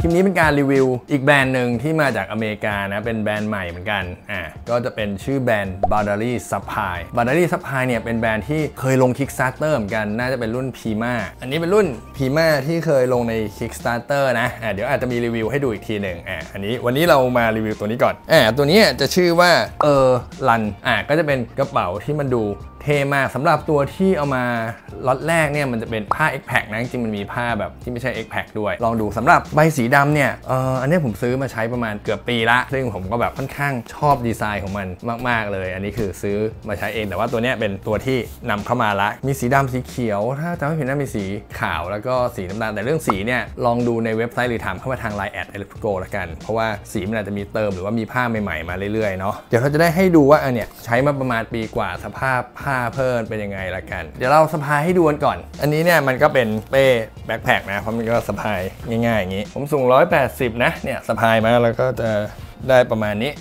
ลิปนี้เป็นการรีวิวอีกแบรนด์หนึ่งที่มาจากอเมริกานะเป็นแบรนด์ใหม่เหมือนกันก็จะเป็นชื่อแบรนด์ Boundary Supply Boundary Supply เนี่ยเป็นแบรนด์ที่เคยลง Kickstarter เหมือนกันน่าจะเป็นรุ่น Pima อันนี้เป็นรุ่น Pima ที่เคยลงใน Kickstarter นะเดี๋ยวอาจจะมีรีวิวให้ดูอีกทีหนึ่งวันนี้เรามารีวิวตัวนี้ก่อนตัวนี้จะชื่อว่ารันก็จะเป็นกระเป๋าที่มันดูเท่มากสำหรับตัวที่เอามาล็อตแรกเนี่ยมันจะเป็นผ้า X-Pack นะจริงๆมันมีผ้าแบบที่ไม่ใช่ X-Pack ด้วยลองดูสำหรับใบสีดำเนี่ยอันนี้ผมซื้อมาใช้ประมาณเกือบปีละซึ่งผมก็แบบค่อนข้างชอบดีไซน์ของมันมากๆเลยอันนี้คือซื้อมาใช้เองแต่ว่าตัวนี้เป็นตัวที่นำเข้ามาละมีสีดำสีเขียวถ้าจำไม่ผิดน่ามีสีขาวแล้วก็สีน้ำตาลแต่เรื่องสีเนี่ยลองดูในเว็บไซต์หรือถามเข้ามาทาง Line @electrico ละกันเพราะว่าสีมันอาจจะมีเติมหรือว่ามีผ้าใหม่ๆมาเรื่อยๆเนาะเดี๋ยวเราจะได้ให้ดูว่าเนี่ยใช้มาประมาณปีกว่าสภาพผ้าเพิ่มเป็นยังไงละกันเดี๋ยวเราสะพายให้ดูกันก่อนอันนี้เนี่ยมันก็เป็นเป้แบ็คแพคนะเพราะมันก็สะพายง่ายๆอย่างนี้ผมสูง180นะเนี่ยสะพายมาแล้วก็จะได้ประมาณนี้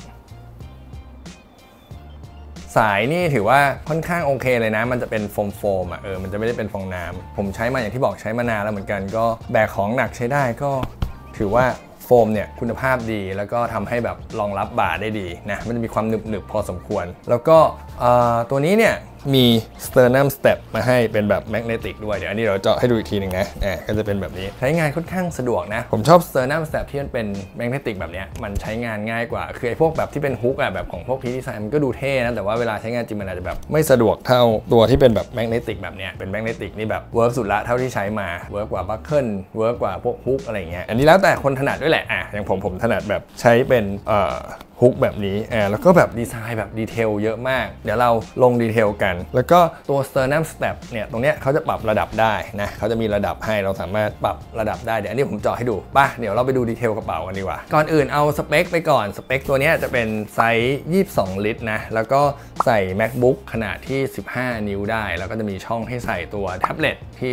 สายนี่ถือว่าค่อนข้างโอเคเลยนะมันจะเป็นโฟมมันจะไม่ได้เป็นฟองน้ำผมใช้มาอย่างที่บอกใช้มานานแล้วเหมือนกันก็แบกของหนักใช้ได้ก็ถือว่าโฟมเนี่ยคุณภาพดีแล้วก็ทำให้แบบรองรับบ่าได้ดีนะมันจะมีความหนึบๆพอสมควรแล้วก็ตัวนี้เนี่ยมี sternum step มาให้เป็นแบบแมกเนติกด้วยเดี๋ยวอันนี้เราเจาะให้ดูอีกทีหนึ่งนะก็จะเป็นแบบนี้ใช้งานค่อนข้างสะดวกนะผมชอบ sternum step ที่มันเป็นแมกเนติกแบบนี้มันใช้งานง่ายกว่าคือไอ้พวกแบบที่เป็นฮุกแบบของพวกพีดีไซน์มันก็ดูเท่นะแต่ว่าเวลาใช้งานจริงมันอาจจะแบบไม่สะดวกเท่าตัวที่เป็นแบบแมกเนติกแบบนี้เป็นแมกเนติกนี่แบบเวิร์กสุดละเท่าที่ใช้มาเวิร์กกว่าบัคเกิลเวิร์กกว่าพวกฮุกอะไรเงี้ยอันนี้แล้วแต่คนถนัดด้วยแหละอย่างผมถนัดแบบใช้เป็นฮุกแบบนี้แล้วก็แบบดีไซน์แบบดีเทลเยอะมากเดี๋ยวเราลงดีเทลกันแล้วก็ตัว sternum step เนี่ยตรงเนี้ยเขาจะปรับระดับได้นะเขาจะมีระดับให้เราสามารถปรับระดับได้เดี๋ยวอันนี้ผมเจาะให้ดูป่ะเดี๋ยวเราไปดูดีเทลกระเป๋ากันดีกว่าก่อนอื่นเอาสเปคไปก่อนสเปคตัวนี้จะเป็นไซส์22 ลิตรนะแล้วก็ใส่ MacBook ขนาดที่15 นิ้วได้แล้วก็จะมีช่องให้ใส่ตัวแท็บเล็ตที่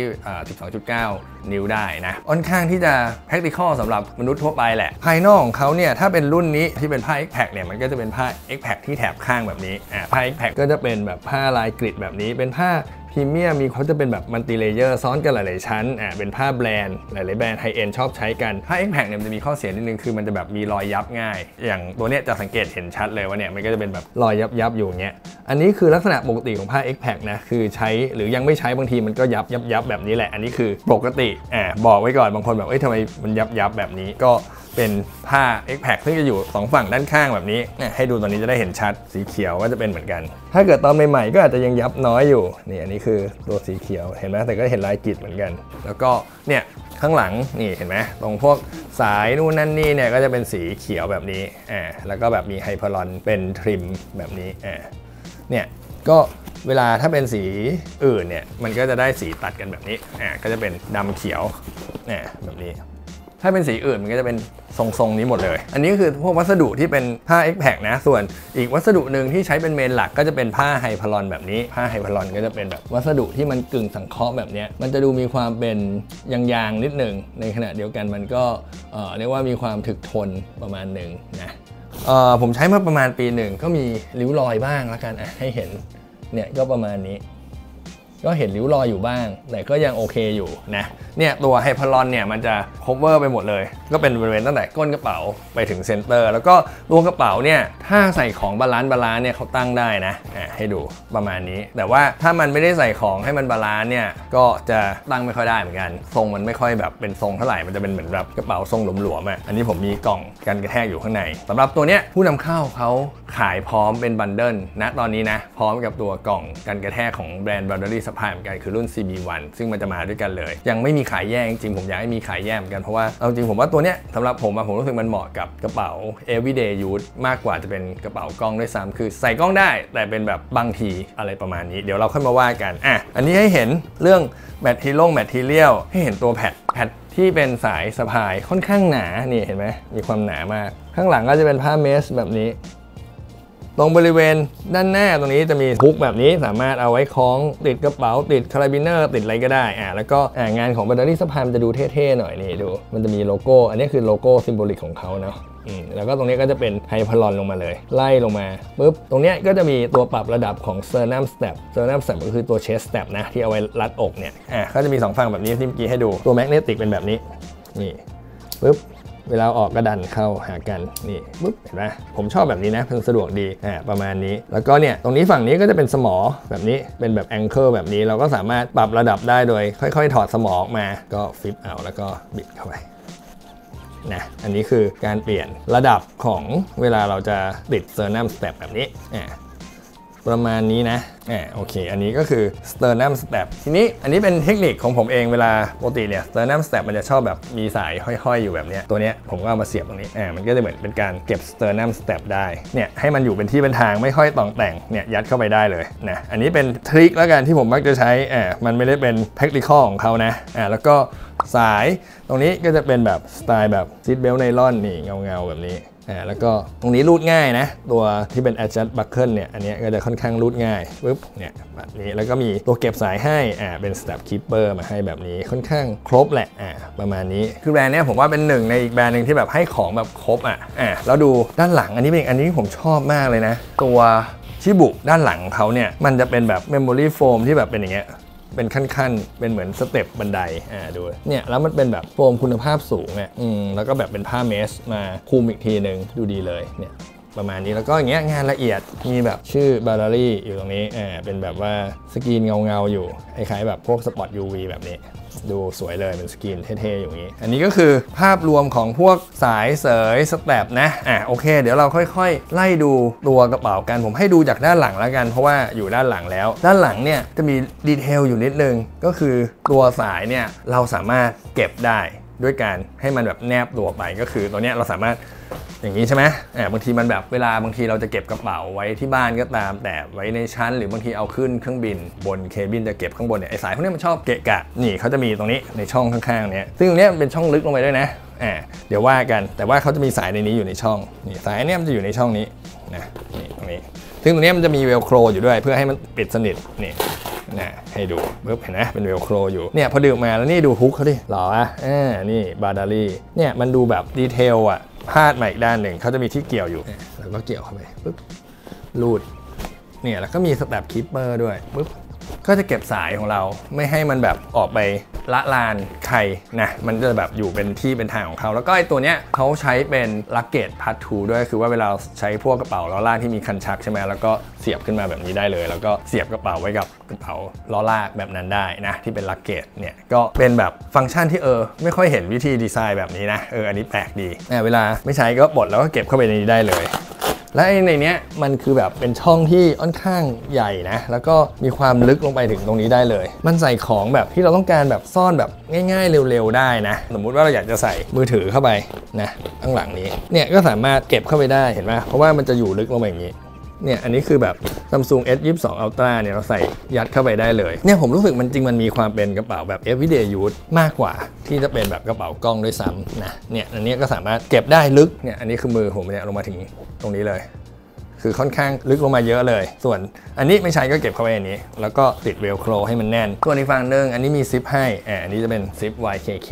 12.9 นิ้วได้นะค่อนข้างที่จะ practical สำหรับมนุษย์ทั่วไปแหละภายนอกของเขาเนี่ยถ้าเป็นรุ่นนี้ที่เป็นผ้า X-Pack เนี่ยมันก็จะเป็นผ้า X-Pack ที่แถบข้างแบบนี้ผ้า X-Pack ก็จะเป็นแบบผ้าลายกริดแบบนี้เป็นผ้าพรีเมียมมีเขาจะเป็นแบบมัลติเลเยอร์ซ้อนกันหลายๆชั้นเป็นผ้าแบรนด์หลายๆแบรนด์ไฮเอ็นชอบใช้กันผ้า X-Pack เนี่ยมันจะมีข้อเสียนิดนึงคือมันจะแบบมีรอยยับง่ายอย่างตัวเนี้ยจะสังเกตเห็นชัดเลยว่าเนี่ยมันก็จะเป็นแบบรอยยับอยู่อย่างเงี้ยอันนี้คือลักษณะปกติของผ้า X-Pack นะคือใช้หรือยังไม่ใช้บางทีมันก็ยับแบบนี้แหละอันนี้คือปกติบอกไว้ก่อนบางคนแบบทำไมมันยับแบบนี้ก็เป็นผ้า X-Pack ซึ่งจะอยู่2ฝั่งด้านข้างแบบนี้ให้ดูตอนนี้จะได้เห็นชัดสีเขียวก็จะเป็นเหมือนกันถ้าเกิดตอนใหม่ๆก็อาจจะยังยับน้อยอยู่นี่อันนี้คือตัวสีเขียวเห็นไหมแต่ก็เห็นลายกริดเหมือนกันแล้วก็เนี่ยข้างหลังนี่เห็นไหมตรงพวกสายนู่นนั่นนี่เนี่ยก็จะเป็นสีเขียวแบบนี้แล้วก็แบบมีไฮเพอรอนเป็นทริมแบบนี้เนี่ยก็เวลาถ้าเป็นสีอื่นเนี่ยมันก็จะได้สีตัดกันแบบนี้ก็จะเป็นดำเขียวแบบนี้ถ้าเป็นสีอื่นมันก็จะเป็นทรงนี้หมดเลยอันนี้คือพวกวัสดุที่เป็นผ้า X-Pack นะส่วนอีกวัสดุหนึ่งที่ใช้เป็นเมนหลักก็จะเป็นผ้าไฮพารอนแบบนี้ผ้าไฮพารอนก็จะเป็นแบบวัสดุที่มันกึ่งสังเคราะห์แบบนี้มันจะดูมีความเป็นยางนิดหนึ่งในขณะเดียวกันมันก็เรียกว่ามีความถึกทนประมาณหนึ่งนะผมใช้มาประมาณปีหนึ่งก็มีริ้วรอยบ้างแล้วกันให้เห็นเนี่ยก็ประมาณนี้ก็เห็นริ้วรอยอยู่บ้างแต่ก็ยังโอเคอยู่นะเนี่ยตัวไฮพารอนเนี่ยมันจะ cover ไปหมดเลยก็เป็นบริเวณตั้งแต่ก้นกระเป๋าไปถึงเซนเตอร์แล้วก็ตัวกระเป๋าเนี่ยถ้าใส่ของบาลานซ์เนี่ยเขาตั้งได้นะให้ดูประมาณนี้แต่ว่าถ้ามันไม่ได้ใส่ของให้มันบาลานซ์เนี่ยก็จะตั้งไม่ค่อยได้เหมือนกันทรงมันไม่ค่อยแบบเป็นทรงเท่าไหร่มันจะเป็นเหมือนแบบกระเป๋าทรงหลวมๆอันนี้ผมมีกล่องกันกระแทกอยู่ข้างในสำหรับตัวเนี้ยผู้นำเข้าเขาขายพร้อมเป็นบันเดิลนะตอนนี้นะพร้อมกับตัวกล่องกันกระแทกของแบรนด์ Boundary Supply เหมือนกันคือรุ่น CB1 ซึ่งมันจะมาด้วยกันเลยยังไม่มีขายแยกจริงผมอยากให้มีขายแยกเหมือนกันเพราะว่าเอาจริงผมว่าตัวเนี้ยสำหรับผมรู้สึกมันเหมาะกับกระเป๋า everyday use มากกว่าจะเป็นกระเป๋ากล้องด้วยซ้ำคือใส่กล้องได้แต่เป็นแบบบางทีอะไรประมาณนี้เดี๋ยวเราค่อยมาว่ากันอันนี้ให้เห็นเรื่องแมทเทียลให้เห็นตัวแพดที่เป็นสายสะพายค่อนข้างหนานี่เห็นไหมมีความหนามากข้างหลังก็จะเป็นผ้าเมสแบบนี้ตรงบริเวณด้านหน้าตรงนี้จะมีฮุกแบบนี้สามารถเอาไว้คล้องติดกระเป๋าติดคาราบิเนอร์ติดอะไรก็ได้แล้วก็งานของ Boundary Supply มันจะดูเท่ๆหน่อยนี่ดูมันจะมีโลโก้อันนี้คือโลโก้ซิมโบลิกของเขาเนาะแล้วก็ตรงนี้ก็จะเป็นไฮพารอนลงมาเลยไล่ลงมาปุ๊บตรงนี้ก็จะมีตัวปรับระดับของ sternum step ก็คือตัว chest step นะที่เอาไว้รัดอกเนี่ยก็จะมี2ฝั่งแบบนี้ที่เมื่อกี้ให้ดูตัวแมกเนติกเป็นแบบนี้นี่ปุ๊บเวลาออกก็ดันเข้าหากันนี่ปุ๊บเห็นไหมผมชอบแบบนี้นะมันสะดวกดีประมาณนี้แล้วก็เนี่ยตรงนี้ฝั่งนี้ก็จะเป็นสมอแบบนี้เป็นแบบแองเกิลแบบนี้เราก็สามารถปรับระดับได้โดยค่อยๆถอดสมอออกมาก็ฟลิปเอาแล้วก็บิดเข้าไปนะอันนี้คือการเปลี่ยนระดับของเวลาเราจะติด sternum step แบบนี้ประมาณนี้นะโอเคอันนี้ก็คือ sternum step ทีนี้อันนี้เป็นเทคนิคของผมเองเวลาปกติเนี่ย sternum step มันจะชอบแบบมีสายห้อยๆอยู่แบบนี้ตัวเนี้ยผมก็เอามาเสียบตรงนี้มันก็จะเหมือนเป็นการเก็บ sternum step ได้เนี่ยให้มันอยู่เป็นที่เป็นทางไม่ค่อยต่องแต่งเนี่ยยัดเข้าไปได้เลยนะอันนี้เป็นทริคแล้วกันที่ผมมักจะใช้มันไม่ได้เป็น practical ของเขานะแล้วก็สายตรงนี้ก็จะเป็นแบบสไตล์แบบซีทเบลต์ไนลอนนี่เงาแบบนี้แล้วก็ตรงนี้รูดง่ายนะตัวที่เป็น adjust buckle เนี่ยอันนี้ก็จะค่อนข้างรูดง่ายปุ๊บเนี่ยแบบนี้แล้วก็มีตัวเก็บสายให้เป็น step keeper มาให้แบบนี้ค่อนข้างครบแหละประมาณนี้คือแบรนด์เนี้ยผมว่าเป็นหนึ่งในอีกแบรนด์หนึ่งที่แบบให้ของแบบครบแล้วดูด้านหลังอันนี้เป็นอันนี้ผมชอบมากเลยนะตัวชิบุด้านหลังของเขาเนี่ยมันจะเป็นแบบ memory foam ที่แบบเป็นอย่างเงี้ยเป็นขั้นๆเป็นเหมือนสเต็ปบันไดดูเนี่ยแล้วมันเป็นแบบโฟมคุณภาพสูงแล้วก็แบบเป็นผ้าเมสมาคุมอีกทีนึงดูดีเลยเนี่ยประมาณนี้แล้วก็อย่างเงี้ยงานละเอียดมีแบบชื่อบาร์รี่อยู่ตรงนี้เป็นแบบว่าสกรีนเงาอยู่คล้ายๆแบบพวกสปอต UV แบบนี้ดูสวยเลยเป็นสกรีนเท่ๆอย่างนี้อันนี้ก็คือภาพรวมของพวกสายเสยสแตปนะโอเคเดี๋ยวเราค่อยๆไล่ดูตัวกระเป๋ากันผมให้ดูจากด้านหลังแล้วกันเพราะว่าอยู่ด้านหลังแล้วด้านหลังเนี่ยจะมีดีเทลอยู่นิดนึงก็คือตัวสายเนี่ยเราสามารถเก็บได้ด้วยการให้มันแบบแนบตัวไปก็คือตัวเนี้ยเราสามารถอย่างนี้ใช่ไหมบางทีมันแบบเวลาบางทีเราจะเก็บกระเป๋าไว้ที่บ้านก็ตามแต่ไว้ในชั้นหรือบางทีเอาขึ้นเครื่องบินบนเคบินจะเก็บข้างบนเนี่ยไอสายพวกนี้มันชอบเกะกะนี่เขาจะมีตรงนี้ในช่องข้างๆเนี้ยซึ่งตรงนี้มันเป็นช่องลึกลงไปด้วยนะเดี๋ยวว่ากันแต่ว่าเขาจะมีสายในนี้อยู่ในช่องนี่สายเนี้ยมันจะอยู่ในช่องนี้นะนี่ตรงนี้ซึ่งตรงนี้มันจะมีเวลโครอยู่ด้วยเพื่อให้มันปิดสนิทนี่นะให้ดูปึ๊บเห็นไหมเป็นเวลโครอยู่เนี่ยพอดึงมาแล้วนี่ดูฮุกเขาดิหรอนี่บาร์ดารี่เนี่ยมันดูแบบดีเทลพาดมาอีกด้านหนึ่งเขาจะมีที่เกี่ยวอยู่แล้วก็เกี่ยวเข้าไปปึ๊บรูดเนี่ยแล้วก็มีสแตปคีปเปอร์ด้วยปึ๊บก็จะเก็บสายของเราไม่ให้มันแบบออกไปละลานใครนะมันจะแบบอยู่เป็นที่เป็นทางของเขาแล้วก็ไอตัวเนี้ยเขาใช้เป็นลักเกตพาร์ท2ด้วยคือว่าเวลาใช้พวกกระเป๋าล้อลากที่มีคันชักใช่ไหมแล้วก็เสียบขึ้นมาแบบนี้ได้เลยแล้วก็เสียบกระเป๋าไว้กับกระเป๋าล้อลากแบบนั้นได้นะที่เป็นลักเกตเนี่ยก็เป็นแบบฟังก์ชันที่ไม่ค่อยเห็นวิธีดีไซน์แบบนี้นะอันนี้แปลกดีเวลาไม่ใช้ก็บดแล้วก็เก็บเข้าไปในนี้ได้เลยและในเนี้ยมันคือแบบเป็นช่องที่ค่อนข้างใหญ่นะแล้วก็มีความลึกลงไปถึงตรงนี้ได้เลยมันใส่ของแบบที่เราต้องการแบบซ่อนแบบง่ายๆเร็วๆได้นะสมมุติว่าเราอยากจะใส่มือถือเข้าไปนะข้างหลังนี้เนี่ยก็สามารถเก็บเข้าไปได้เห็นไหมเพราะว่ามันจะอยู่ลึกลงไปอย่างนี้เนี่ยอันนี้คือแบบ Samsung S22 Ultra เนี่ยเราใส่ยัดเข้าไปได้เลยเนี่ยผมรู้สึกมันมีความเป็นกระเป๋าแบบ everyday use มากกว่าที่จะเป็นแบบกระเป๋ากล้องด้วยซ้ำนะเนี่ยอันนี้ก็สามารถเก็บได้ลึกเนี่ยอันนี้คือมือผมเนี่ยลงมาถึงตรงนี้เลยคือค่อนข้างลึกลงมาเยอะเลยส่วนอันนี้ไม่ใช้ก็เก็บเข้าไปอันนี้แล้วก็ติดเวลโครให้มันแน่นตัวนี้ฝั่งนึงอันนี้มีซิปให้อันนี้จะเป็นซิป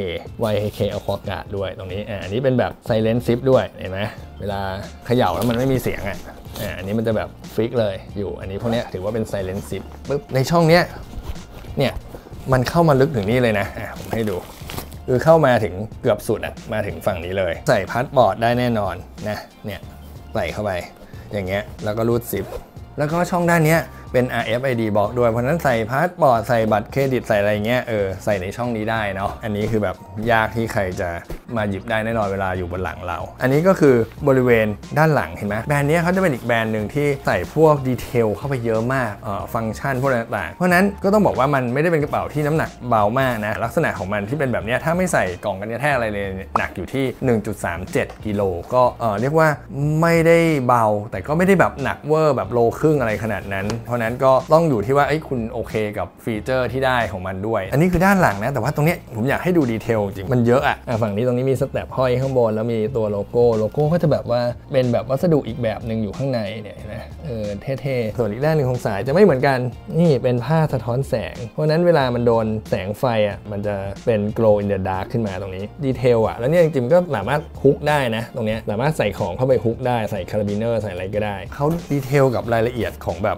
YKK Aquaguard ด้วยตรงนี้อันนี้เป็นแบบ Silent Zip ด้วยเห็นไหมเวลาเขย่าแล้วมันไม่มีเสียงอันนี้มันจะแบบฟิกเลยอยู่อันนี้พวกนี้ถือว่าเป็น Silent Zip ปึ๊บในช่องเนี้ยเนี่ยมันเข้ามาลึกถึงนี่เลยนะผมให้ดูคือเข้ามาถึงเกือบสุดมาถึงฝั่งนี้เลยใส่พาสปอร์ตได้แน่นอนนะเนี่ยใส่เข้าไปอย่างเงี้ยแล้วก็รูดซิปแล้วก็ช่องด้านนี้เป็น RFID บอกด้วยเพราะนั้นใส่พาสปอร์ตใส่บัตรเครดิตใส่อะไรเงี้ยใส่ในช่องนี้ได้เนาะอันนี้คือแบบยากที่ใครจะมาหยิบได้แน่นอนเวลาอยู่บนหลังเราอันนี้ก็คือบริเวณด้านหลังเห็นไหมแบรนด์นี้เขาจะเป็นอีกแบรนด์หนึ่งที่ใส่พวกดีเทลเข้าไปเยอะมากฟังก์ชันพวกต่างๆเพราะนั้นก็ต้องบอกว่ามันไม่ได้เป็นกระเป๋าที่น้ำหนักเบามากนะลักษณะของมันที่เป็นแบบนี้ถ้าไม่ใส่กล่องกันกระแทกอะไรเลยหนักอยู่ที่ 1.37 กิโลก็เรียกว่าไม่ได้เบาแต่ก็ไม่ได้แบบหนักเวอร์แบบโลครึ่งอะไรขนาดนั้นเพราะนั้นก็ต้องอยู่ที่ว่าคุณโอเคกับฟีเจอร์ที่ได้ของมันด้วยอันนี้คือด้านหลังนะแต่ว่าตรงนี้ผมอยากให้ดูดีเทลจริงมันเยอะฝั่งนี้ตรงนี้มีสแตปห้อยข้างบนแล้วมีตัวโลโก้ก็จะแบบว่าเป็นแบบวัสดุอีกแบบหนึ่งอยู่ข้างในเนี่ยนะเท่ๆส่วนอีกด้านหนึ่งของสายจะไม่เหมือนกันนี่เป็นผ้าสะท้อนแสงเพราะนั้นเวลามันโดนแสงไฟมันจะเป็น glow in the dark ขึ้นมาตรงนี้ดีเทลแล้วเนี่ยจริงๆก็สามารถฮุกได้นะตรงนี้สามารถใส่ของเข้าไปฮุกได้ใส่คาราบิเนอร์ใส่อะไรก็ได้เขาดีเทลกับรายละเอียดของแบบกระเป๋า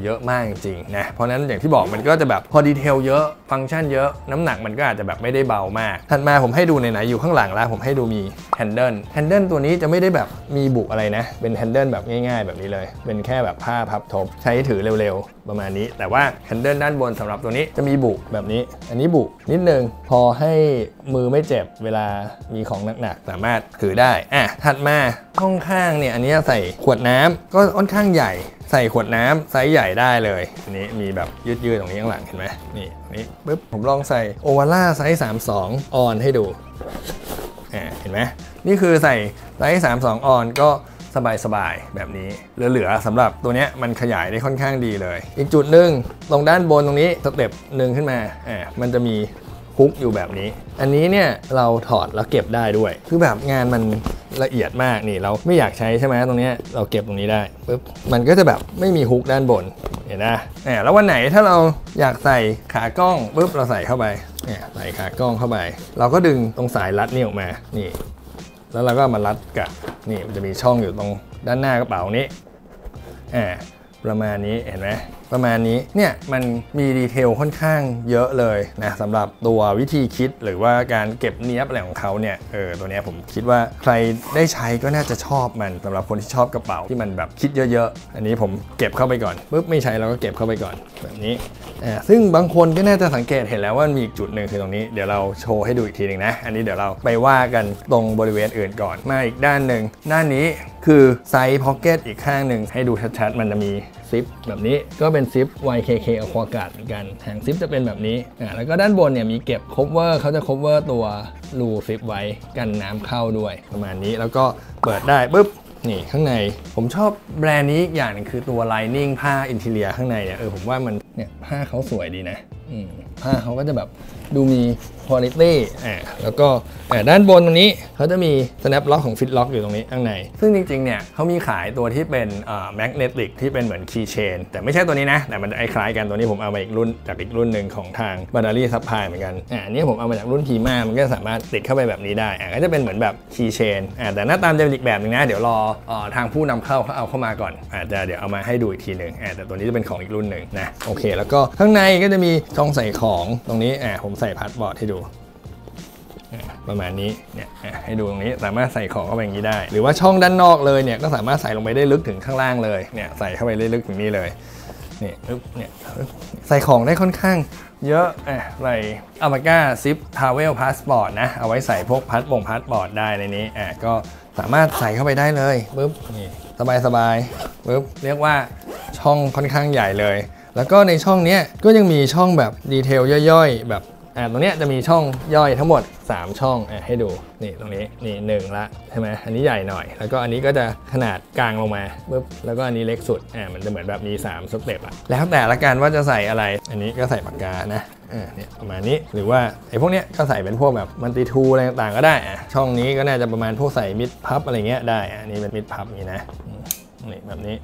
เยอะมากจริงๆนะเพราะนั้นอย่างที่บอกมันก็จะแบบพอดีเทลเยอะฟังก์ชันเยอะน้ำหนักมันก็อาจจะแบบไม่ได้เบามากถัดมาผมให้ดูไหนๆอยู่ข้างหลังแล้วผมให้ดูมีแฮนเดิลตัวนี้จะไม่ได้แบบมีบุอะไรนะเป็นแฮนเดิลแบบง่ายๆแบบนี้เลยเป็นแค่แบบผ้าพับทบใช้ถือเร็วๆประมาณนี้แต่ว่าแฮนเดิลด้านบนสำหรับตัวนี้จะมีบุแบบนี้อันนี้บุนิดนึงพอให้มือไม่เจ็บเวลามีของหนักๆสามารถถือได้ถัดมาห้องข้างเนี่ยอันนี้ใส่ขวดน้ำก็ค่อนข้างใหญ่ใส่ขวดน้ำไซส์ใหญ่ได้เลยอันนี้มีแบบยืดๆตรงนี้ข้างหลังเห็นไหมนี่ปึ๊บผมลองใส่โอวาร่าไซส์32ออนให้ดูเห็นไหมนี่คือใส่ไซส์32ออนก็สบายๆแบบนี้เหลือๆสำหรับตัวนี้มันขยายได้ค่อนข้างดีเลยอีกจุดหนึ่งตรงด้านบนตรงนี้สเต็ปหนึ่งขึ้นมามันจะมีฮุกอยู่แบบนี้อันนี้เนี่ยเราถอดแล้วเก็บได้ด้วยคือแบบงานมันละเอียดมากนี่เราไม่อยากใช้ใช่ไหมตรงนี้เราเก็บตรงนี้ได้ปึ๊บมันก็จะแบบไม่มีฮุกด้านบนเห็นนะแล้ววันไหนถ้าเราอยากใส่ขากล้องปึ๊บเราใส่เข้าไปใส่ขากล้องเข้าไปเราก็ดึงตรงสายรัดนี่ออกมานี่แล้วเราก็มารัดกับนี่มันจะมีช่องอยู่ตรงด้านหน้ากระเป๋านี้ประมาณนี้เห็นไหมประมาณนี้เนี่ยมันมีดีเทลค่อนข้างเยอะเลยนะสำหรับตัววิธีคิดหรือว่าการเก็บเนี้ยบอะไรของเขาเนี่ยตัวนี้ผมคิดว่าใครได้ใช้ก็น่าจะชอบมันสำหรับคนที่ชอบกระเป๋าที่มันแบบคิดเยอะๆอันนี้ผมเก็บเข้าไปก่อนปุ๊บไม่ใช้เราก็เก็บเข้าไปก่อนแบบนี้ซึ่งบางคนก็น่าจะสังเกตเห็นแล้วว่ามีอีกจุดหนึ่งคือตรงนี้เดี๋ยวเราโชว์ให้ดูอีกทีหนึ่งนะอันนี้เดี๋ยวเราไปว่ากันตรงบริเวณอื่นก่อนมาอีกด้านหนึ่งด้านนี้คือไซส์พ็อกเก็ตอีกข้างหนึ่งให้ดูชัดๆมันจะมีซิปแบบนี้ก็เป็นซิป YKK Aquaguard เหมือนกันหางซิปจะเป็นแบบนี้แล้วก็ด้านบนเนี่ยมีเก็บ cover เขาจะ cover ตัวรูซิปไว้กันน้ำเข้าด้วยประมาณนี้แล้วก็เปิดได้ปุ๊บนี่ข้างในผมชอบแบรนด์นี้อย่างนึงคือตัว lining ผ้าอินทีเรียข้างในเนี่ยผมว่ามันเนี่ยผ้าเขาสวยดีนะผ้าเขาก็จะแบบดูมี quality แล้วก็ด้านบนตรงนี้เขาจะมี snap lock ของ fit lock อยู่ตรงนี้ข้างในซึ่งจริงๆเนี่ยเขามีขายตัวที่เป็นmagnetic ที่เป็นเหมือน key chain แต่ไม่ใช่ตัวนี้นะแต่มันคล้ายกันตัวนี้ผมเอามาอีกรุ่นจากอีกรุ่นหนึ่งของทาง Battery Supply เหมือนกันอันนี้ผมเอามาจากรุ่น Pima มันก็สามารถติดเข้าไปแบบนี้ได้ก็จะเป็นเหมือนแบบ key chain แต่หน้าตาจะเป็นอีกแบบนึงนะเดี๋ยวรอทางผู้นำเข้าเขาเอาเข้ามาก่อนจะเดี๋ยวเอามาให้ดูอีกทีหนึ่งแต่ตัวนี้จะเป็นของอีกรุ่นหนึ่งนะโอเคแล้วก็ข้างในก็จะมีช่องใส่ของตรงนี้ผมใส่พาสบอร์ดให้ดูประมาณนี้เนี่ยให้ดูตรงนี้สามารถใส่ของเข้าไปอย่างนี้ได้หรือว่าช่องด้านนอกเลยเนี่ยก็สามารถใส่ลงไปได้ลึกถึงข้างล่างเลยเนี่ยใส่เข้าไปได้ลึกถึงนี่เลยนี่เนี่ยใส่ของได้ค่อนข้างเยอะใส่อัลปาก้าซิปทาวเวลพาสปอร์ตนะเอาไว้ใส่พวกพาสบอร์ดได้ในนี้ก็สามารถใส่เข้าไปได้เลยปึ๊บนี่สบายปึ๊บเรียกว่าช่องค่อนข้างใหญ่เลยแล้วก็ในช่องนี้ก็ยังมีช่องแบบดีเทลย่อยๆแบบตรงนี้จะมีช่องย่อยทั้งหมด3ช่องให้ดูนี่ตรงนี้นี่1ละใช่ไหมอันนี้ใหญ่หน่อยแล้วก็อันนี้ก็จะขนาดกลางลงมาปึ๊บแล้วก็อันนี้เล็กสุดมันจะเหมือนแบบมี3สเต็ปแล้วแต่ละกันว่าจะใส่อะไรอันนี้ก็ใส่ปากกานะเนี่ยประมาณนี้หรือว่าไอ้พวกเนี้ยก็ใส่เป็นพวกแบบมัลติทูอะไรต่างๆก็ได้ช่องนี้ก็น่าจะประมาณพวกใส่มิดพับอะไรเงี้ยได้อันนี้เป็นมิดพับนี่นะนี่แบบนี้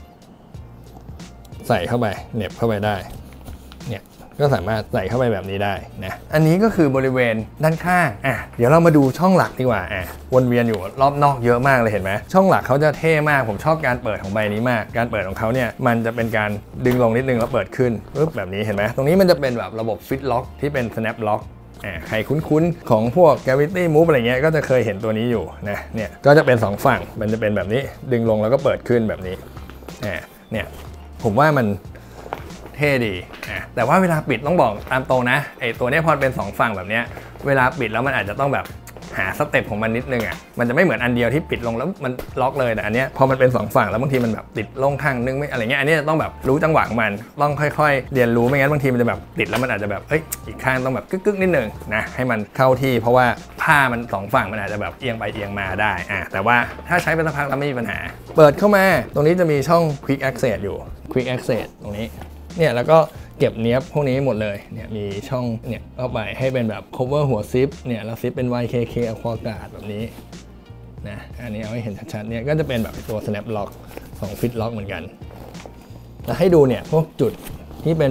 ใส่เข้าไปเหน็บเข้าไปได้เนี่ยก็สามารถใส่เข้าไปแบบนี้ได้นะอันนี้ก็คือบริเวณด้านข้างเดี๋ยวเรามาดูช่องหลักดีกว่าวนเวียนอยู่รอบนอกเยอะมากเลยเห็นไหมช่องหลักเขาจะเท่มากผมชอบการเปิดของใบนี้มากการเปิดของเขาเนี่ยมันจะเป็นการดึงลงนิดนึงแล้วเปิดขึ้นปึ๊บแบบนี้เห็นไหมตรงนี้มันจะเป็นแบบระบบ fit lock ที่เป็น snap lock ใครคุ้นๆของพวก gravity move อะไรเงี้ยก็จะเคยเห็นตัวนี้อยู่นะเนี่ยก็จะเป็น2ฝั่งมันจะเป็นแบบนี้ดึงลงแล้วก็เปิดขึ้นแบบนี้เนี่ยผมว่ามันเท่ดีแต่ว่าเวลาปิดต้องบอกตามตรงนะไอตัวนี้พอเป็น2ฝั่งแบบนี้เวลาปิดแล้วมันอาจจะต้องแบบหาสเต็ปของมันนิดนึงมันจะไม่เหมือนอันเดียวที่ปิดลงแล้วมันล็อกเลยแต่อันนี้พอมันเป็น2ฝั่งแล้วบางทีมันแบบติดลงข้างนึงไม่อะไรเงี้ยอันนี้ต้องแบบรู้จังหวะของมันต้องค่อยๆเรียนรู้ไม่งั้นบางทีมันจะแบบติดแล้วมันอาจจะแบบอีกข้างต้องแบบกึกๆนิดนึงนะให้มันเข้าที่เพราะว่าผ้ามัน2ฝั่งมันอาจจะแบบเอียงไปเอียงมาได้แต่ว่าถ้าใช้ไปสักพักแล้วไม่มีปัญหาเปิดเข้ามาตรงนี้จะมีช่อง Quick Access อยู่ Quick Access ตรงนี้เนี่ยแล้วก็เก็บเนี้ยบพวกนี้หมดเลยเนี่ยมีช่องเนี่ยเข้าไปให้เป็นแบบ cover หัวซิปเนี่ยแล้วซิปเป็น YKK Aquaguard แบบนี้นะอันนี้เอาให้เห็นชัดๆเนี่ยก็จะเป็นแบบตัว snap lock ของ fit lock เหมือนกันแล้วให้ดูเนี่ยพวกจุดที่เป็นแบบ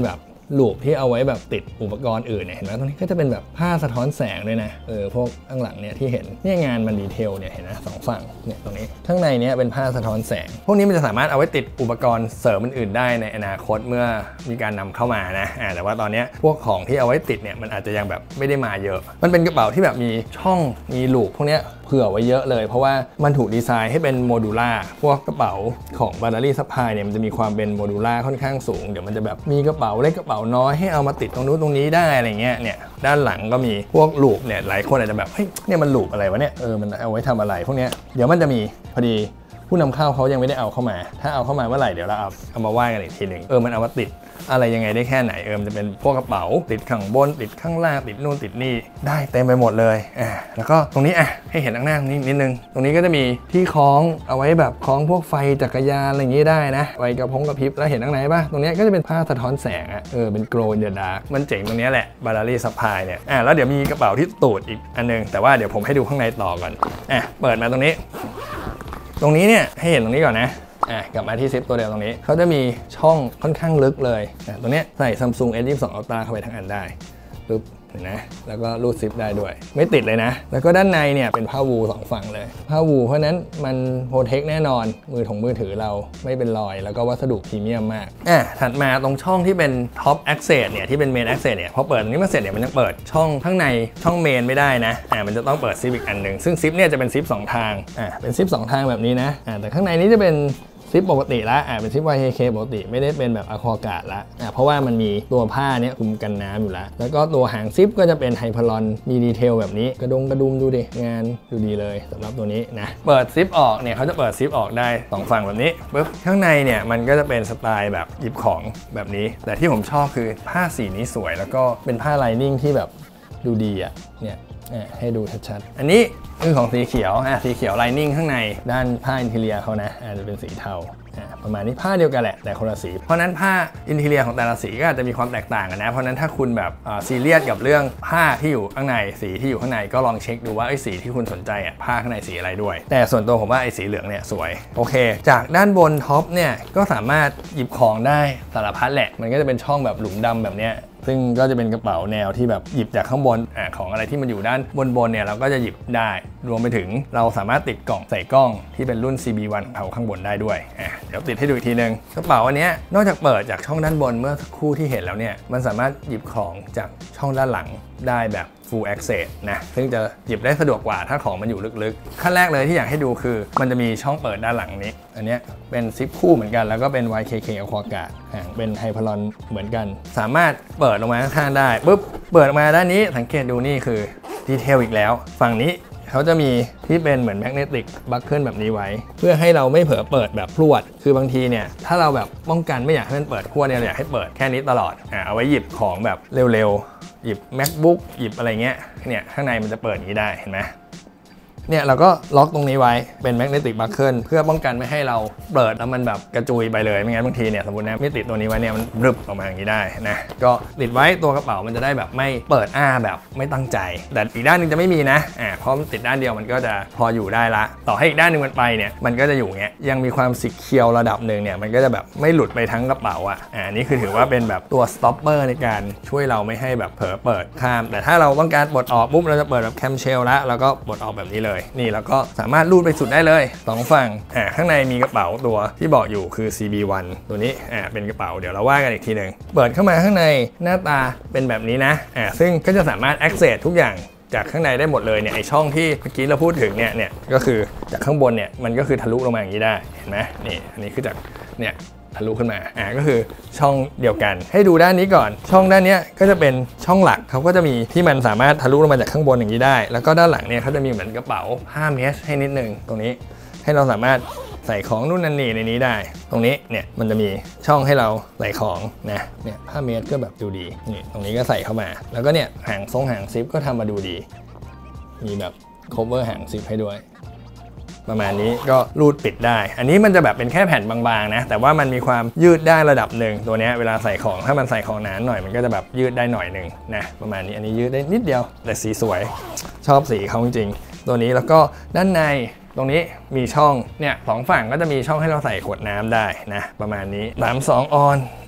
ลูปที่เอาไว้แบบติดอุปกรณ์อื่นเนี่ยเห็นไหมตรงนี้ก็จะเป็นแบบผ้าสะท้อนแสงด้วยนะพวกข้างหลังเนี่ยที่เห็นเนี่ยงานมันดีเทลเนี่ยเห็นนะสองฝั่งเนี่ยตรงนี้ข้างในเนี่ยเป็นผ้าสะท้อนแสงพวกนี้มันจะสามารถเอาไว้ติดอุปกรณ์เสริมอื่นๆได้ในอนาคตเมื่อมีการนำเข้ามานะแต่ว่าตอนนี้พวกของที่เอาไว้ติดเนี่ยมันอาจจะยังแบบไม่ได้มาเยอะมันเป็นกระเป๋าที่แบบมีช่องมีลูปพวกนี้เผื่อไว้เยอะเลยเพราะว่ามันถูกดีไซน์ให้เป็นโมดูล่าพวกกระเป๋าของ Battery Supply เนี่ยมันจะมีความเป็นโมดูล่าค่อนข้างสูงเดี๋ยวมันจะแบบมีกระเป๋าเล็กกระเป๋าน้อยให้เอามาติดตรงนู้นตรงนี้ได้อะไรเงี้ยเนี่ยด้านหลังก็มีพวกลูปเนี่ยหลายคนอาจจะแบบเฮ้ยเนี่ยมันลูปอะไรวะเนี่ยมันเอาไว้ทำอะไรพวกเนี้ยเดี๋ยวมันจะมีพอดีผู้นำเข้าเขายังไม่ได้เอาเข้ามาถ้าเอาเข้ามาเมื่อไหร่เดี๋ยวเราเอามาว่ากันอีกทีหนึ่งมันเอามาติดอะไรยังไงได้แค่ไหนมันจะเป็นพวกกระเป๋าติดข้างบนติดข้างล่างติดนู่นติดนี่ได้เต็มไปหมดเลยแล้วก็ตรงนี้ให้เห็นข้างหน้านี้นิดนึงตรงนี้ก็จะมีที่คล้องเอาไว้แบบคล้องพวกไฟจักรยานอะไรอย่างนี้ได้นะไฟกระพริบแล้วเห็นข้างในป่ะตรงนี้ก็จะเป็นผ้าสะท้อนแสงเป็นโกลว์อินเดอะดาร์กมันเจ๋งตรงนี้แหละ Battery Supply เนี่ยแล้วเดี๋ยวมีกระเป๋าที่ตูดอีกอันนึงแต่ว่าเดี๋ยวผมให้ดูข้างในต่อก่อนเปิดมาตรงนี้เนี่ยให้เห็นตรงนี้ก่อนนะกลับมาที่ซิปตัวเดียวตรงนี้เขาจะมีช่องค่อนข้างลึกเลยตรงนี้ใส่ Samsung S22 Ultra เข้าไปทั้งอันได้ปึ๊บเห็นนะแล้วก็รูดซิปได้ด้วยไม่ติดเลยนะแล้วก็ด้านในเนี่ยเป็นผ้าวู2ฝั่งเลยผ้าวูเพราะนั้นมันโปรเทคแน่นอนมือถือเราไม่เป็นรอยแล้วก็วัสดุพรีเมียมมากถัดมาตรงช่องที่เป็น Top Access เนี่ยที่เป็น Main Access เนี่ยพอเปิดตรงนี้มาเสร็จเนี่ยมันยังเปิดช่องข้างในช่องเมนไม่ได้นะมันจะต้องเปิดซิปอีกอันนึงซึ่งซิปเนี่ยจะเป็นซิป2ทางเป็นซิป2ทางแบบนี้นะแต่ข้างในนี้จะเป็นซิปปกติละเป็นซิป YKK ปกติไม่ได้เป็นแบบอะควาการ์ดละเพราะว่ามันมีตัวผ้าเนี้ยคุมกันน้ำอยู่แล้วก็ตัวหางซิปก็จะเป็นไฮพาลอนมีดีเทลแบบนี้กระดุมดูดิงานดูดีเลยสำหรับตัวนี้นะเปิดซิปออกเนี่ยเขาจะเปิดซิปออกได้2ฝั่งแบบนี้ปึ๊บข้างในเนี่ยมันก็จะเป็นสไตล์แบบหยิบของแบบนี้แต่ที่ผมชอบคือผ้าสีนี้สวยแล้วก็เป็นผ้าไลนิ่งที่แบบดูดีเนี่ยให้ดูชัดๆอันนี้คือของสีเขียวสีเขียวไลนิ่งข้างในด้านผ้าอินทีเรียเขานะจะเป็นสีเทาประมาณนี้ผ้าเดียวกันแหละแต่คนละสีเพราะนั้นผ้าอินทีเรียของแต่ละสีก็อาจจะมีความแตกต่างกันนะเพราะนั้นถ้าคุณแบบซีเรียสกับเรื่องผ้าที่อยู่ข้างในสีที่อยู่ข้างในก็ลองเช็คดูว่าสีที่คุณสนใจผ้าข้างในสีอะไรด้วยแต่ส่วนตัวผมว่าไอ้สีเหลืองเนี่ยสวยโอเคจากด้านบนท็อปเนี่ยก็สามารถหยิบของได้สารพัดแหละมันก็จะเป็นช่องแบบหลุมดำแบบเนี้ยซึ่งก็จะเป็นกระเป๋าแนวที่แบบหยิบจากข้างบนของอะไรที่มันอยู่ด้านบนเนี่ยเราก็จะหยิบได้รวมไปถึงเราสามารถติดกล่องใส่กล้องที่เป็นรุ่น CB1 ของเขาข้างบนได้ด้วยเดี๋ยวติดให้ดูอีกทีนึงกระเป๋าอันนี้นอกจากเปิดจากช่องด้านบนเมื่อสักครู่ที่เห็นแล้วเนี่ยมันสามารถหยิบของจากช่องด้านหลังได้แบบ Full Access นะซึ่งจะหยิบได้สะดวกกว่าถ้าของมันอยู่ลึกๆขั้นแรกเลยที่อยากให้ดูคือมันจะมีช่องเปิดด้านหลังนี้อันนี้เป็นซิปคู่เหมือนกันแล้วก็เป็น YKK Aquaguard เป็นไฮพาลอนเหมือนกันสามารถเปิดลงมาข้างๆได้ปุ๊บเปิดออกมาด้านนี้สังเกตดูนี่คือดีเทลอีกแล้วฝั่งนี้เขาจะมีที่เป็นเหมือนแมกเนติกบัคเกิลแบบนี้ไว้เพื่อให้เราไม่เผลอเปิดแบบพรวดคือบางทีเนี่ยถ้าเราแบบป้องกันไม่อยากให้มันเปิดพรวดเนี่ยอยากให้เปิดแค่นี้ตลอดเอาไว้หยิบของแบบเร็วๆหยิบ MacBook หยิบอะไรเงี้ยเนี่ยข้างในมันจะเปิดอย่างนี้ได้เห็นไหมเนี่ยเราก็ล็อกตรงนี้ไว้เป็นแมกเนติกบัคเกิลเพื่อป้องกันไม่ให้เราเปิดแล้วมันแบบกระจุยไปเลยไม่งั้นบางทีเนี่ยสมมตินะไม่ติดตัวนี้ไว้เนี่ยมันรึบออกมาอย่างนี้ได้นะก็ติดไว้ตัวกระเป๋ามันจะได้แบบไม่เปิดแบบไม่ตั้งใจแต่อีกด้านนึงจะไม่มีนะเพราะมันติดด้านเดียวมันก็จะพออยู่ได้ละต่อให้อีกด้านนึงมันไปเนี่ยมันก็จะอยู่เงี้ยยังมีความซิกเคียวระดับหนึ่งเนี่ยมันก็จะแบบไม่หลุดไปทั้งกระเป๋านี่คือถือว่าเป็นแบบตัวสต็อปเปอร์ในการช่วยเราไม่ให้แบบเผลอเปิดข้ามแต่ถ้าเราต้องการปลดออกปุ๊บเราจะเปิดแบบแคมเชลแล้วแล้วก็ปลดออกแบบนี้เลยนี่แล้วก็สามารถรูดไปสุดได้เลย2ฝั่งข้างในมีกระเป๋าตัวที่บอกอยู่คือ CB1 ตัวนี้เป็นกระเป๋าเดี๋ยวเราว่ากันอีกทีหนึ่งเปิดเข้ามาข้างในหน้าตาเป็นแบบนี้นะซึ่งก็จะสามารถ access ทุกอย่างจากข้างในได้หมดเลยเนี่ยไอช่องที่เมื่อกี้เราพูดถึงเนี่ยก็คือจากข้างบนเนี่ยมันก็คือทะลุลงมาอย่างนี้ได้เห็นไหมนี่อันนี้คือจากเนี่ยทะลุขึ้นมาก็คือช่องเดียวกันให้ดูด้านนี้ก่อนช่องด้านนี้ก็จะเป็นช่องหลักเขาก็จะมีที่มันสามารถทะลุลงมาจากข้างบนอย่างนี้ได้แล้วก็ด้านหลังเนี่ยเขาจะมีเหมือนกระเป๋าผ้าเมชให้นิดนึงตรงนี้ให้เราสามารถใส่ของนู่นนั่นนี่ในนี้ได้ตรงนี้เนี่ยมันจะมีช่องให้เราใส่ของนะเนี่ยผ้าเมชก็แบบดูดีนี่ตรงนี้ก็ใส่เข้ามาแล้วก็เนี่ยหางซิปก็ทำมาดูดีมีแบบ cover หางซิปให้ด้วยประมาณนี้ก็รูดปิดได้อันนี้มันจะแบบเป็นแค่แผ่นบางๆนะแต่ว่ามันมีความยืดได้ระดับหนึ่งตัวนี้เวลาใส่ของถ้ามันใส่ของหนาหน่อยมันก็จะแบบยืดได้หน่อยหนึ่งนะประมาณนี้อันนี้ยืดได้นิดเดียวแต่สีสวยชอบสีเขาจริงๆตัวนี้แล้วก็ด้านในตรงนี้มีช่องเนี่ย2ฝั่งก็จะมีช่องให้เราใส่ขวดน้ำได้นะประมาณนี้32 ออน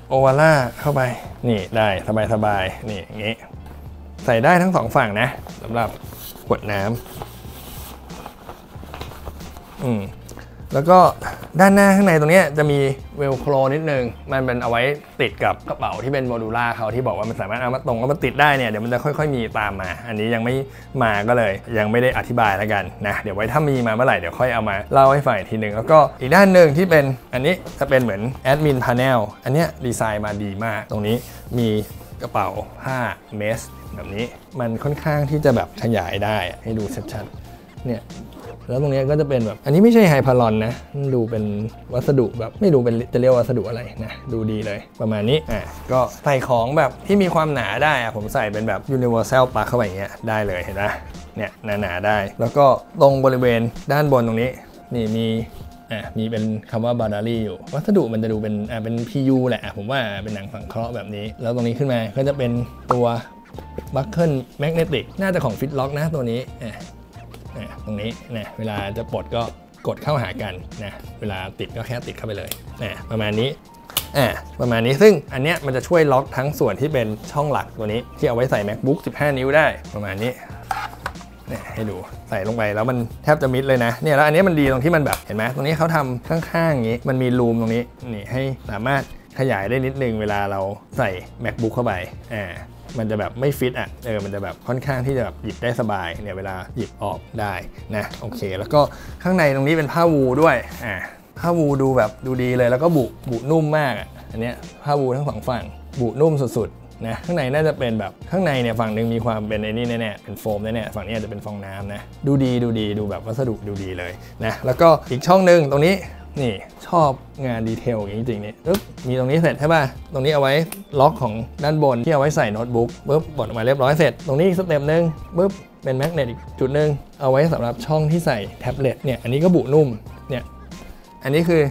โอวาร่าเข้าไปนี่ได้สบายๆนี่อย่างงี้ใส่ได้ทั้ง2ฝั่งนะสำหรับขวดน้ำแล้วก็ด้านหน้าข้างในตรงนี้จะมีเวลโครนิดนึงมันเป็นเอาไว้ติดกับกระเป๋าที่เป็นโมดูล่าเขาที่บอกว่ามันสามารถเอามาติดได้เนี่ยเดี๋ยวมันจะค่อยๆมีตามมาอันนี้ยังไม่มาก็เลยยังไม่ได้อธิบายแล้วกันนะเดี๋ยวไว้ถ้ามีมาเมื่อไหร่เดี๋ยวค่อยเอามาเล่าให้ฟังอีกทีนึงแล้วก็อีกด้านหนึ่งที่เป็นอันนี้จะเป็นเหมือนแอดมินพาเนลอันนี้ดีไซน์มาดีมากตรงนี้มีกระเป๋าผ้าเมสแบบนี้มันค่อนข้างที่จะแบบขยายได้ให้ดูชัดๆเนี่ยแล้วตรงนี้ก็จะเป็นแบบอันนี้ไม่ใช่ไฮพารอนนะดูเป็นวัสดุแบบไม่รู้เป็นจะเรียกวัสดุอะไรนะดูดีเลยประมาณนี้ก็ใส่ของแบบที่มีความหนาได้ผมใส่เป็นแบบ universal plug เข้าไปอย่างเงี้ยได้เลยเห็นไหมเนี่ยหนาๆได้แล้วก็ตรงบริเวณด้านบนตรงนี้นี่มีเป็นคำว่าบาดารี่อยู่วัสดุมันจะดูเป็น PU แหละผมว่าเป็นหนังสังเคราะห์แบบนี้แล้วตรงนี้ขึ้นมาก็จะเป็นตัวบัคเกิลแมกเนติกน่าจะของฟิตล็อกนะตัวนี้ตรงนี้นะเวลาจะปลดก็กดเข้าหากันนะเวลาติดก็แค่ติดเข้าไปเลยประมาณนี้ซึ่งอันเนี้ยมันจะช่วยล็อกทั้งส่วนที่เป็นช่องหลักตัวนี้ที่เอาไว้ใส่ MacBook 15 นิ้วได้ประมาณนี้เนี่ยให้ดูใส่ลงไปแล้วมันแทบจะมิดเลยนะเนี่ยแล้วอันนี้มันดีตรงที่มันแบบเห็นไหมตรงนี้เขาทำข้างๆอย่างนี้มันมีรูมตรงนี้นี่ให้สามารถขยายได้นิดนึงเวลาเราใส่ MacBook เข้าไปมันจะแบบไม่ฟิตมันจะแบบค่อนข้างที่จะแบบหยิบได้สบายเนี่ยเวลาหยิบออกได้นะโอเคแล้วก็ข้างในตรงนี้เป็นผ้าวูด้วยผ้าวูดูแบบดูดีเลยแล้วก็บุนุ่มมากอันเนี้ยผ้าวูทั้ง2ฝั่งบุนุ่มสุดๆนะข้างในน่าจะเป็นแบบข้างในเนี่ยฝั่งหนึ่งมีความเป็นไอ้นี่แน่ๆเป็นโฟมแน่ๆฝั่งนี้อาจจะเป็นฟองน้ำนะดูดีดูแบบวัสดุดูดีเลยนะแล้วก็อีกช่องนึงตรงนี้นี่ชอบงานดีเทลอย่างจริงๆนี่มีตรงนี้เสร็จใช่ป่ะตรงนี้เอาไว้ล็อกของด้านบนที่เอาไว้ใส่โน้ตบุ๊กปลดออกมาเรียบร้อยเสร็จตรงนี้อีกสเต็ปนึงเป็นแมกเนตอีกจุดนึงเอาไว้สำหรับช่องที่ใส่แท็บเล็ตเนี่ยอันนี้ก็บุนุ่มเนี่ยอันนี้คือ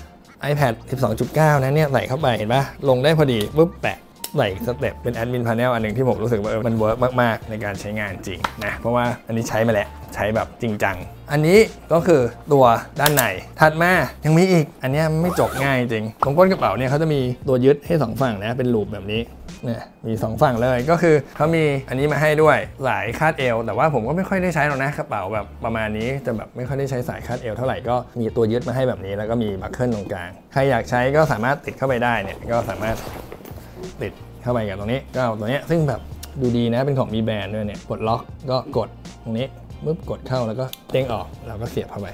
iPad 12.9 นะเนี่ยใส่เข้าไปเห็นป่ะลงได้พอดีแปะใส่สเต็ปเป็นแอดมินพาเนลอันหนึ่งที่ผมรู้สึกว่ามันเวิร์กมากๆในการใช้งานจริงนะเพราะว่าอันนี้ใช้มาแล้วใช้แบบจริงจังอันนี้ก็คือตัวด้านในถัดมายังมีอีกอันนี้ไม่จบง่ายจริงตรงก้นกระเป๋าเนี่ยเขาจะมีตัวยึดให้2ฝั่งนะเป็นลูปแบบนี้เนี่ยมี2ฝั่งเลยก็คือเขามีอันนี้มาให้ด้วยสายคาดเอวแต่ว่าผมก็ไม่ค่อยได้ใช้หรอกนะกระเป๋าแบบประมาณนี้จะแบบไม่ค่อยได้ใช้สายคาดเอวเท่าไหร่ก็มีตัวยึดมาให้แบบนี้แล้วก็มีบัคเกิลตรงกลางใครอยากใช้ก็สามารถติดเข้าไปได้เนี่ยก็สามารถติดเข้าไปกับตรงนี้ก็เอาตัวนี้ซึ่งแบบดูดีนะเป็นของมีแบรนด์ด้วยเนี่ยกดล็อกก็กดตรงนี้กดเข้าแล้วก็เด้งออกเราก็เสียบเข้าไป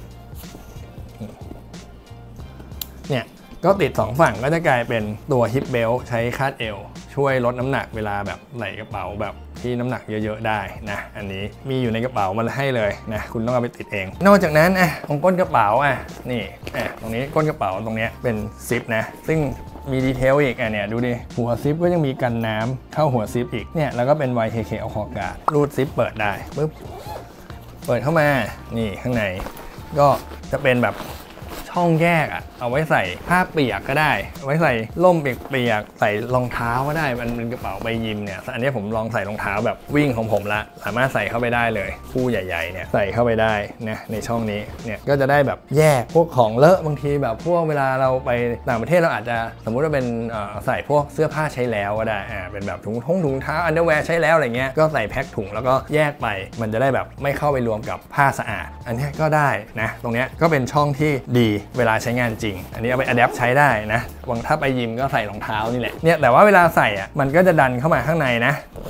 เนี่ยก็ติด2ฝั่งก็จะกลายเป็นตัวฮิปเบลใช้คาดเอวช่วยลดน้ำหนักเวลาแบบใส่กระเป๋าแบบที่น้ำหนักเยอะๆได้นะอันนี้มีอยู่ในกระเป๋ามันให้เลยนะคุณต้องเอาไปติดเองนอกจากนั้นตรงก้นกระเป๋านี่ตรงนี้ก้นกระเป๋าตรงนี้เป็นซิปนะซึ่งมีดีเทลอีกเนี่ยดูดิหัวซิปก็ยังมีกันน้ำเข้าหัวซิปอีกเนี่ยแล้วก็เป็น YKK เอาคอการ์ดรูดซิปเปิดได้เปิดเข้ามานี่ข้างในก็จะเป็นแบบช่องแยกเอาไว้ใส่ผ้าเปียกก็ได้เอาไว้ใส่ร่มเปียกใส่รองเท้าก็ได้มันเป็นกระเป๋าใบยิมเนี่ยอันนี้ผมลองใส่รองเท้าแบบวิ่งของผมละสามารถใส่เข้าไปได้เลยคู่ใหญ่ๆเนี่ยใส่เข้าไปได้นะในช่องนี้เนี่ยก็จะได้แบบแยกพวกของเลอะบางทีแบบพวกเวลาเราไปต่างประเทศเราอาจจะสมมุติว่าเป็นใส่พวกเสื้อผ้าใช้แล้วก็ได้เป็นแบบถุงเท้าอันเดอร์แวร์ใช้แล้วอะไรเงี้ยก็ใส่แพ็คถุงแล้วก็แยกไปมันจะได้แบบไม่เข้าไปรวมกับผ้าสะอาดอันนี้ก็ได้นะตรงนี้ก็เป็นช่องที่ดีเวลาใช้งานจริงอันนี้เอาไปอะแดปใช้ได้นะบางถ้าไปยิมก็ใส่รองเท้านี่แหละเนี่ยแต่ว่าเวลาใส่มันก็จะดันเข้ามาข้างในนะ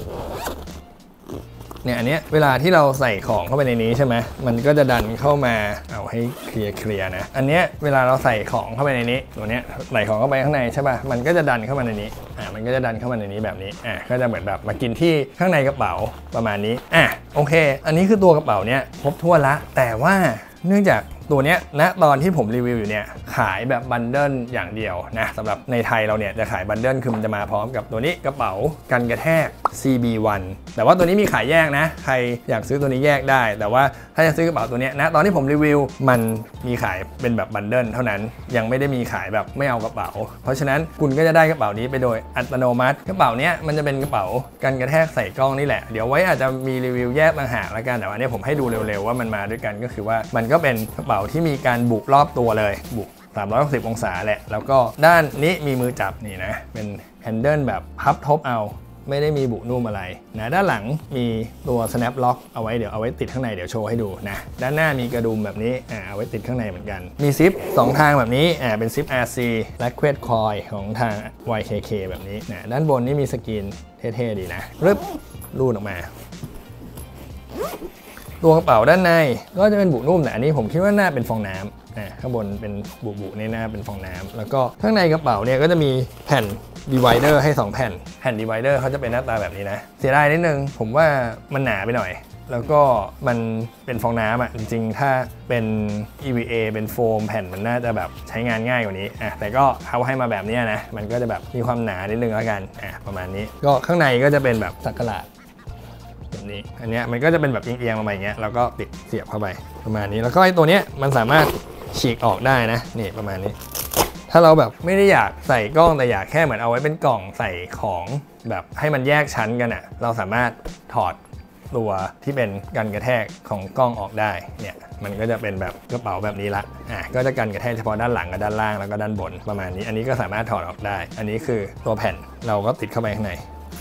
เนี่ยอันนี้เวลาที่เราใส่ของเข้าไปในนี้ใช่ไหมมันก็จะดันเข้ามาเอาให้เคลียร์นะอันนี้เวลาเราใส่ของเข้าไปในนี้ตัวนี้ใส่ของเข้าไปข้างในใช่ป่ะมันก็จะดันเข้ามาในนี้มันก็จะดันเข้ามาในนี้แบบนี้ก็จะเหมือนแบบมากินที่ข้างในกระเป๋าประมาณนี้โอเคอันนี้คือตัวกระเป๋าเนี่ยครบถ้วนละแต่ว่าเนื่องจากตัวเนี้ยณตอนที่ผมรีวิวอยู่เนี่ยขายแบบบันเดิลอย่างเดียวนะสำหรับในไทยเราเนี่ยจะขายบันเดิลคือมันจะมาพร้อมกับตัวนี้กระเป๋ากันกระแทก CB1 แต่ว่าตัวนี้มีขายแยกนะใครอยากซื้อตัวนี้แยกได้แต่ว่าถ้าจะซื้อกระเป๋าตัวนี้นะตอนที่ผมรีวิวมันมีขายเป็นแบบบันเดิลเท่านั้นยังไม่ได้มีขายแบบไม่เอากระเป๋าเพราะฉะนั้นคุณก็จะได้กระเป๋านี้ไปโดยอัตโนมัติกระเป๋าเนี้ยมันจะเป็นกระเป๋ากันกระแทกใส่กล้องนี่แหละเดี๋ยวไว้อาจจะมีรีวิวแยกต่างหากแล้วกันแต่ว่าเนี่ยผมให้ดูเร็วๆว่ามันมาด้วยกันก็คือว่ามันก็เป็นกระเป๋าที่มีการบุรอบตัวเลยบุ 360 องศาแหละแล้วก็ด้านนี้มีมือจับนี่นะเป็นแฮนเดิลแบบพับทบเอาไม่ได้มีบุนุ่มอะไรนะด้านหลังมีตัว snap lock เอาไว้เดี๋ยวเอาไว้ติดข้างในเดี๋ยวโชว์ให้ดูนะด้านหน้ามีกระดุมแบบนี้เอาไว้ติดข้างในเหมือนกันมีซิป2ทางแบบนี้เป็นซิป RC และเควดคอยของทาง YKK แบบนี้นะด้านบนนี่มีสกรีนเท่ๆดีนะรึบรูดออกมาตัวกระเป๋าด้านในก็จะเป็นบุนุ่มแต่อันนี้ผมคิดว่าน่าเป็นฟองน้ำข้างบนเป็นบุในหน้าเป็นฟองน้ำแล้วก็ข้างในกระเป๋าเนี่ยก็จะมีแผ่นdivider ให้2แผ่น divider เขาจะเป็นหน้าตาแบบนี้นะเสียดายนิดนึงผมว่ามันหนาไปหน่อยแล้วก็มันเป็นฟองน้ำอ่ะจริงๆถ้าเป็น EVA เป็นโฟมแผ่นมันน่าจะแบบใช้งานง่ายกว่านี้แต่ก็เขาให้มาแบบนี้นะมันก็จะแบบมีความหนานิดนึงแล้วกันประมาณนี้ก็ข้างในก็จะเป็นแบบสักหลาดแบบนี้อันนี้มันก็จะเป็นแบบเอียงๆมาอย่างเงี้ยแล้วก็ติดเสียบเข้าไปประมาณนี้แล้วก็ไอ้ตัวเนี้ยมันสามารถฉีกออกได้นะนี่ประมาณนี้ถ้าเราแบบไม่ได้อยากใส่กล้องแต่อยากแค่เหมือนเอาไว้เป็นกล่องใส่ของแบบให้มันแยกชั้นกันเราสามารถถอดตัวที่เป็นกันกระแทกของกล้องออกได้เนี่ยมันก็จะเป็นแบบกระเป๋าแบบนี้ละก็จะกันกระแทกเฉพาะด้านหลังกับด้านล่างแล้วก็ด้านบนประมาณนี้อันนี้ก็สามารถถอดออกได้อันนี้คือตัวแผ่นเราก็ติดเข้าไปข้างใน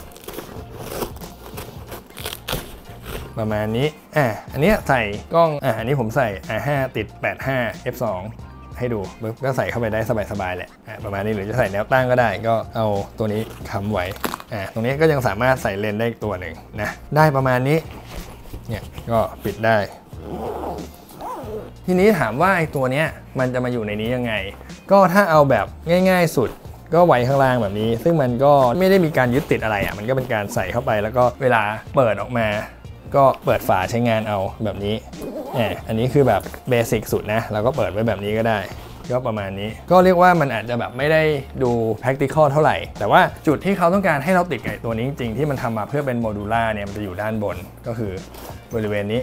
ประมาณนี้อันนี้ใส่กล้องอันนี้ผมใส่ R5 ติด 85 f2ให้ดูก็ใส่เข้าไปได้สบายๆแหละประมาณนี้หรือจะใส่แนวตั้งก็ได้ก็เอาตัวนี้ค้ำไว้ตรงนี้ก็ยังสามารถใส่เลนส์ได้อีกตัวหนึ่งนะได้ประมาณนี้เนี่ยก็ปิดได้ทีนี้ถามว่าไอ้ตัวเนี้ยมันจะมาอยู่ในนี้ยังไงก็ถ้าเอาแบบง่ายๆสุดก็ไว้ข้างล่างแบบนี้ซึ่งมันก็ไม่ได้มีการยึดติดอะไรมันก็เป็นการใส่เข้าไปแล้วก็เวลาเปิดออกมาก็เปิดฝาใช้งานเอาแบบนี้อันนี้คือแบบเบสิกสุดนะเราก็เปิดไว้แบบนี้ก็ได้ก็ประมาณนี้ก็เรียกว่ามันอาจจะแบบไม่ได้ดู practical เท่าไหร่แต่ว่าจุดที่เขาต้องการให้เราติดกับตัวนี้จริงๆที่มันทำมาเพื่อเป็นโมดูล่าเนี่ยมันจะอยู่ด้านบนก็คือบริเวณนี้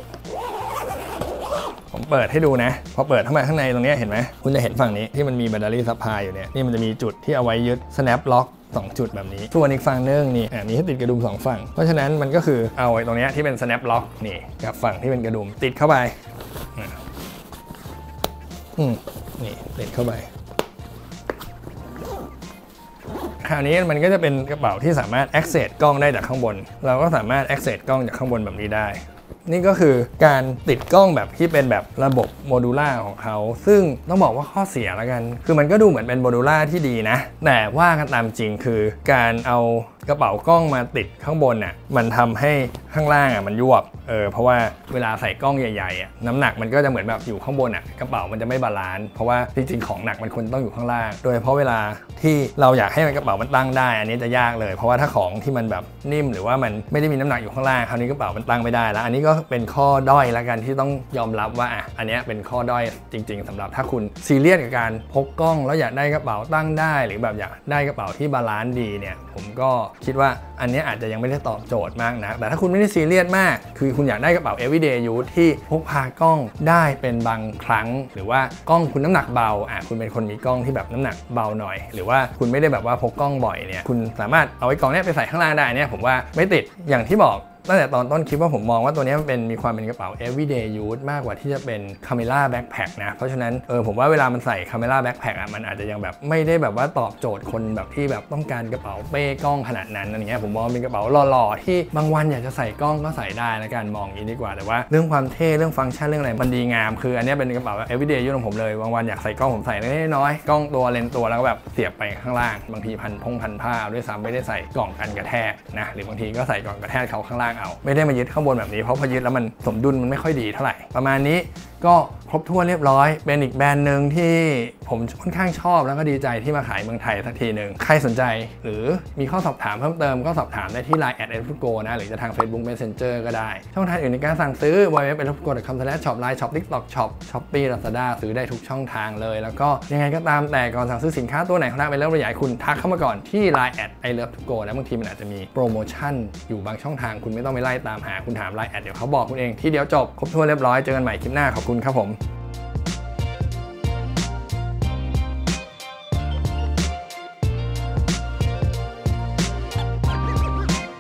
ผมเปิดให้ดูนะพอเปิดเข้ามาข้างในตรงนี้เห็นไหมคุณจะเห็นฝั่งนี้ที่มันมีแบตเตอรี่ซัพพลายอยู่เนี่ยนี่มันจะมีจุดที่เอาไว้ยึด snap lock 2 จุดแบบนี้ส่วนอีกฝั่งนึงนี่มีให้ติดกระดุม2ฝั่งเพราะฉะนั้นมันก็คือเอาไว้ตรงนี้ที่เป็น snap lock นี่กับฝั่งที่เป็นกระดุมติดเข้าไปนี่ติดเข้าไปคราวนี้มันก็จะเป็นกระเป๋าที่สามารถ access กล้องได้จากข้างบนเราก็สามารถ access กล้องจากข้างบนแบบนี้ได้นี่ก็คือการติดกล้องแบบที่เป็นแบบระบบโมดูล่าของเขาซึ่งต้องบอกว่าข้อเสียแล้วกันคือมันก็ดูเหมือนเป็นโมดูล่าที่ดีนะแต่ว่ากันตามจริงคือการเอากระเป๋ากล้องมาติดข้างบนมันทำให้ข้างล่างมันยวบเพราะว่าเวลาใส่กล้องใหญ่ๆน้ำหนักมันก็จะเหมือนแบบอยู่ข้างบนกระเป๋ามันจะไม่บาลานซ์เพราะว่าจริงๆของหนักมันควรต้องอยู่ข้างล่างโดยเฉพาะเวลาที่เราอยากให้กระเป๋ามันตั้งได้อันนี้จะยากเลยเพราะว่าถ้าของที่มันแบบนิ่มหรือว่ามันไม่ได้มีน้ำหนักอยู่ข้างล่างคราวนี้กระเป๋ามันตั้งไม่ได้แล้วอันนี้ก็เป็นข้อด้อยแล้วกันที่ต้องยอมรับว่าอันนี้เป็นข้อด้อยจริงๆสำหรับถ้าคุณซีเรียสกับการพกกล้องแล้วอยากได้กระเป๋าตั้งได้หรือแบบอยากได้กระเป๋าที่บาลานซ์ดีเนี่ยผมก็คิดว่าอันนี้อาจจะยังไม่ได้ตอบโจทย์มากนะแต่ถ้าคุณไม่ได้ซีเรียสมากคือคุณอยากได้กระเป๋า everyday use ที่พกพากล้องได้เป็นบางครั้งหรือว่ากล้องคุณน้ำหนักเบาคุณเป็นคนมีกล้องที่แบบน้ำหนักเบาหน่อยหรือว่าคุณไม่ได้แบบว่าพกกล้องบ่อยเนี่ยคุณสามารถเอาไอ้กล้องนี้ไปใส่ข้างล่างได้เนี่ยผมว่าไม่ติดอย่างที่บอกตั้งแต่ตอนต้นคลิปว่าผมมองว่าตัวนี้มันมีความเป็นกระเป๋า everyday use มากกว่าที่จะเป็น camera backpack นะเพราะฉะนั้นผมว่าเวลามันใส่ camera backpack มันอาจจะยังแบบไม่ได้แบบว่าตอบโจทย์คนแบบที่แบบต้องการกระเป๋าเป้กล้องขนาดนั้นอะไรเงี้ยผมมองเป็นกระเป๋าหล่อๆที่บางวันอยากจะใส่กล้องก็ใส่ได้แล้วกันมองอย่างนี้ดีกว่าแต่ว่าเรื่องความเท่เรื่องฟังก์ชันเรื่องอะไรมันดีงามคืออันนี้เป็นกระเป๋า everyday use ของผมเลยบางวันอยากใส่กล้องผมใส่น้อยๆกล้องตัวเลนส์ตัวแล้วก็แบบเสียบไปข้างล่างบางทีพันผ้าด้วยซ้ำไม่ได้ใส่กล่องกันกระแทกนะหรือบางทีก็ใส่กล่องกระแทกเขาข้างล่างเอาไม่ได้มายึดข้างบนแบบนี้เพราะพอยึดแล้วมันสมดุลมันไม่ค่อยดีเท่าไหร่ประมาณนี้ก็ครบถ้วนเรียบร้อยเป็นอีกแบรนด์หนึ่งที่ผมค่อนข้างชอบแล้วก็ดีใจที่มาขายเมืองไทยสักทีหนึ่งใครสนใจหรือมีข้อสอบถามเพิ่มเติมก็สอบถามได้ที่ Line @elfutgo นะหรือจะทาง Facebook Messenger ก็ได้ช่องทางอื่นในการสั่งซื้อ www.elfutgo.com/shop Line Shop TikTok Shopee Lazada ซื้อได้ทุกช่องทางเลยแล้วก็ยังไงก็ตามแต่ก่อนสั่งซื้อสินค้าตัวไหนของทาง Elf อยากให้คุณทักเข้ามาก่อนที่ Line @elfutgo นะบางทีมันอาจจะมีโปรโมชั่นอยู่บางช่องทางคุณไม่ต้องไปไล่ตามหาคุณถาม Line เดี๋ยวเขาบอกคุณเองที่เดียวจบครบถ้วนเรียบร้อยเจอกันใหม่คลิปหน้าขอบคุณครับผม